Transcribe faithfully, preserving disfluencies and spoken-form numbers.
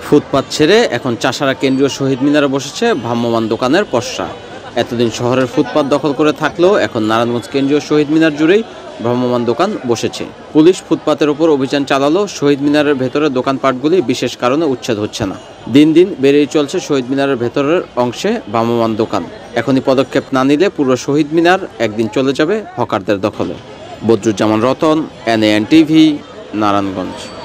ফুটপাত ছেড়ে এখন চাষারা কেন্দ্রীয় শহীদ মিনারে বসেছে ভ্রাম্যমাণ দোকানের পসরা। এতদিন শহরের ফুটপাত দখল করে থাকলেও এখন নারায়ণগঞ্জ কেন্দ্রীয় শহীদ মিনার জুড়েই ভ্রাম্যমাণ দোকান বসেছে। পুলিশ ফুটপাতের ওপর অভিযান চালালেও শহীদ মিনারের ভেতরের দোকানপাটগুলি বিশেষ কারণে উচ্ছেদ হচ্ছে না। দিন দিন বেড়েই চলছে শহীদ মিনারের ভেতরের অংশে ভ্রাম্যমাণ দোকান। এখনই পদক্ষেপ না নিলে পুরো শহীদ মিনার একদিন চলে যাবে হকারদের দখলে। Badruzzaman Ratan, N TV, Narayanganj.